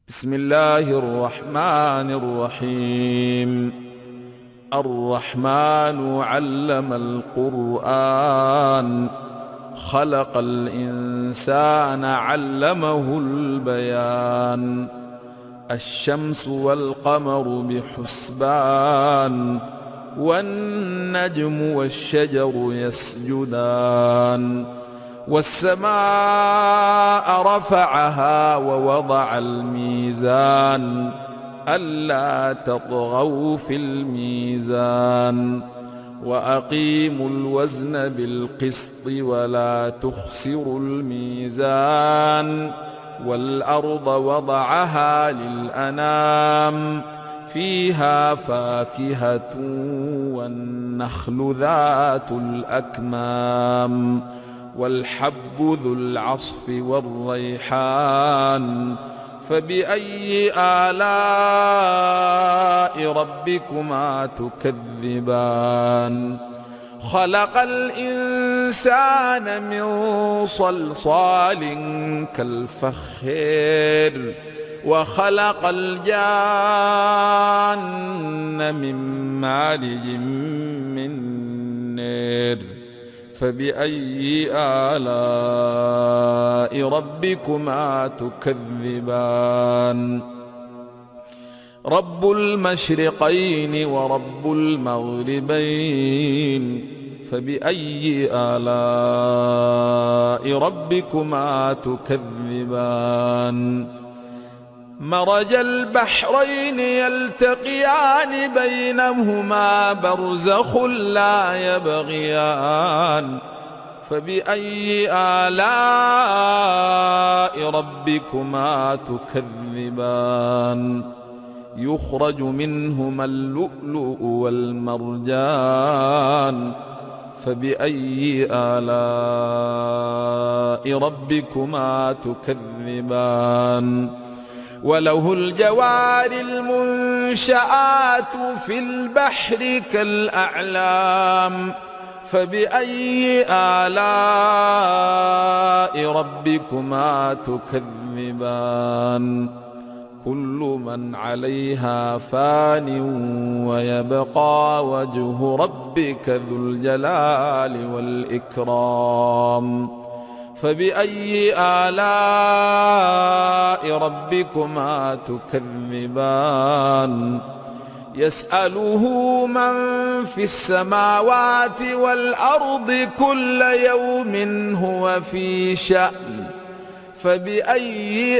بسم الله الرحمن الرحيم. الرحمن علم القرآن، خلق الإنسان علمه البيان. الشمس والقمر بحسبان، والنجم والشجر يسجدان. والسماء رفعها ووضع الميزان، ألا تطغوا في الميزان. وأقيموا الوزن بالقسط ولا تخسروا الميزان. والأرض وضعها للأنام، فيها فاكهة والنخل ذات الأكمام، والحب ذو العصف والريحان. فبأي آلاء ربكما تكذبان؟ خلق الإنسان من صلصال كالفخار، وخلق الجان من مارج من نار. فبأي آلاء ربكما تكذبان؟ رب المشرقين ورب المغربين، فبأي آلاء ربكما تكذبان؟ مرج البحرين يلتقيان، بينهما برزخ لا يبغيان. فبأي آلاء ربكما تكذبان؟ يخرج منهما اللؤلؤ والمرجان. فبأي آلاء ربكما تكذبان؟ وله الجوار المنشآت في البحر كالأعلام. فبأي آلاء ربكما تكذبان؟ كل من عليها فان، ويبقى وجه ربك ذو الجلال والإكرام. فبأي آلاء ربكما تكذبان؟ يسأله من في السماوات والأرض، كل يوم هو في شأن. فبأي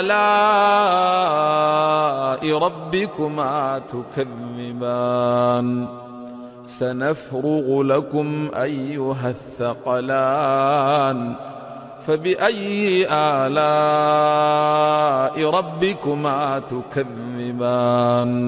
آلاء ربكما تكذبان؟ سنفرغ لكم أيها الثقلان. فبأي آلاء ربكما تكذبان؟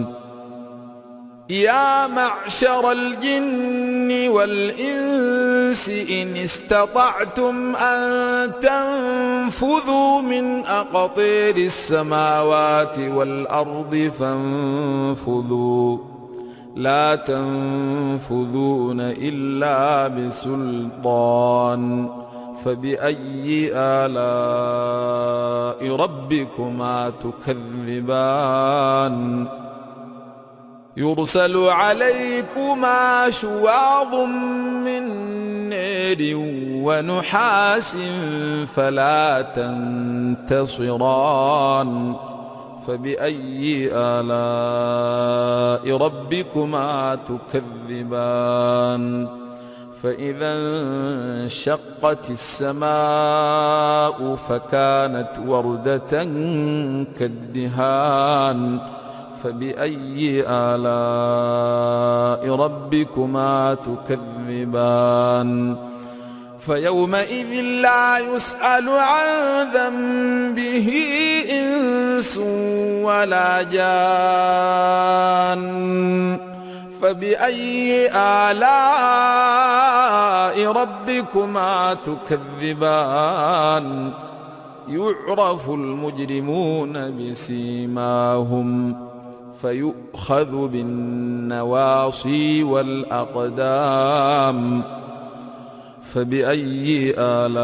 يا معشر الجن والإنس، إن استطعتم أن تنفذوا من أقطار السماوات والأرض فانفذوا، لا تنفذون إلا بسلطان. فبأي آلاء ربكما تكذبان؟ يرسل عليكما شواظ من نار ونحاس، فلا تنتصران. فبأي آلاء ربكما تكذبان؟ فإذا انشقت السماء فكانت وردة كالدهان. فبأي آلاء ربكما تكذبان؟ فيومئذ لا يسأل عن ذنبه إنس ولا جان. فبأي آلاء ربكما تكذبان؟ يعرف المجرمون بسيماهم، فيؤخذ بالنواصي والأقدام. فبأي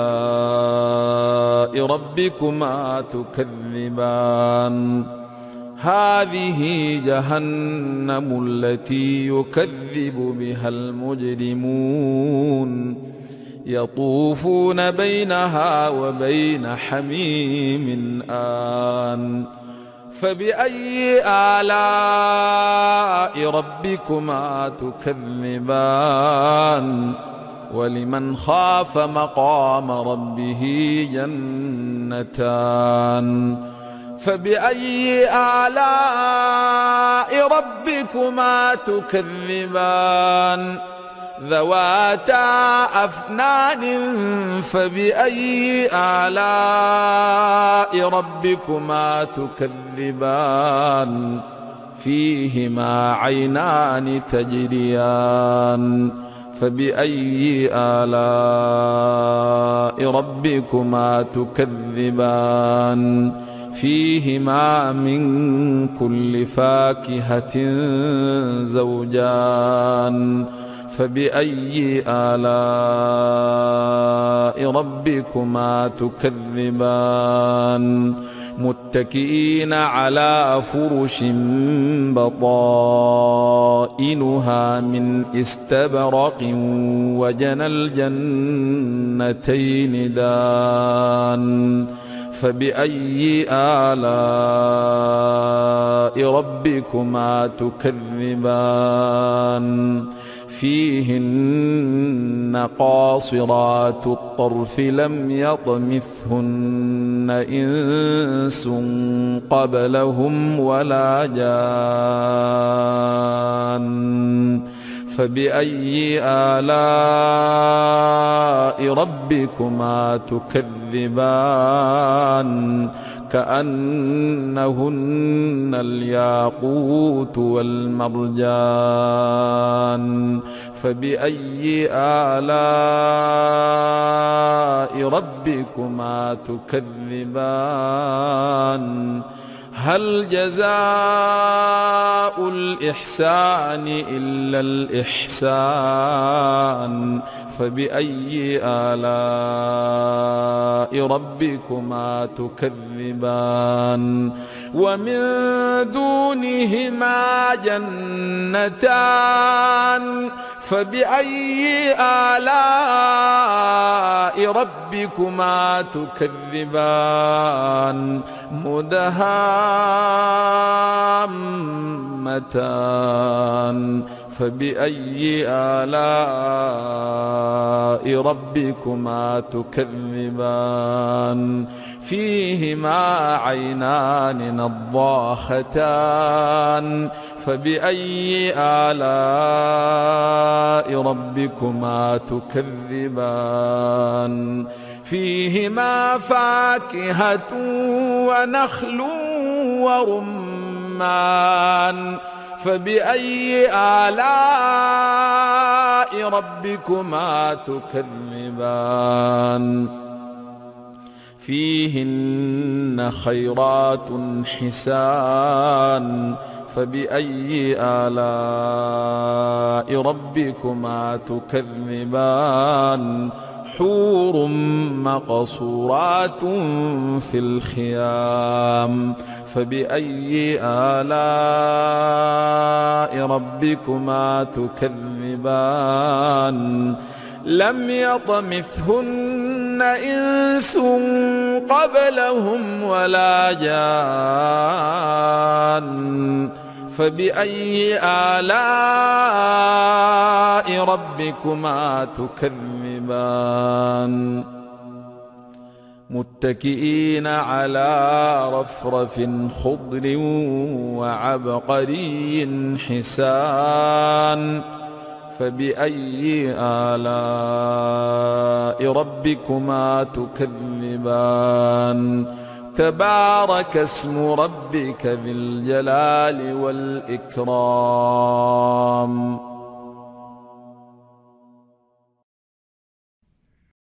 آلاء ربكما تكذبان هذه جهنم التي يكذب بها المجرمون يطوفون بينها وبين حميم آن فبأي آلاء ربكما تكذبان ولمن خاف مقام ربه جنتان فبأي آلاء ربكما تكذبان ذواتا أفنان فبأي آلاء ربكما تكذبان فيهما عينان تجريان فبأي آلاء ربكما تكذبان فيهما من كل فاكهة زوجان فبأي آلاء ربكما تكذبان متكئين على فرش بطائنها من استبرق وجنى الجنتين دان فبأي آلاء ربكما تكذبان فيهن قاصرات الطرف لم يطمثهن إنس قبلهم ولا جان فبأي آلاء ربكما تكذبان كأنهن الياقوت والمرجان فبأي آلاء ربكما تكذبان هل جزاء الإحسان إلا الإحسان فبأي آلاء ربكما تكذبان ومن دونهما جنتان فبأي آلاء ربكما تكذبان مدهامتان فبأي آلاء ربكما تكذبان فيهما عينان نضاختان فبأي آلاء ربكما تكذبان فيهما فاكهة ونخل ورمان فبأي آلاء ربكما تكذبان فيهن خيرات حسان فبأي آلاء ربكما تكذبان حور مقصورات في الخيام فبأي آلاء ربكما تكذبان لم يطمثهن إنس قبلهم ولا جان فبأي آلاء ربكما تكذبان متكئين على رفرف خضر وعبقري حسان فبأي آلاء ربكما تكذبان تبارك اسم ربك ذي الجلال والإكرام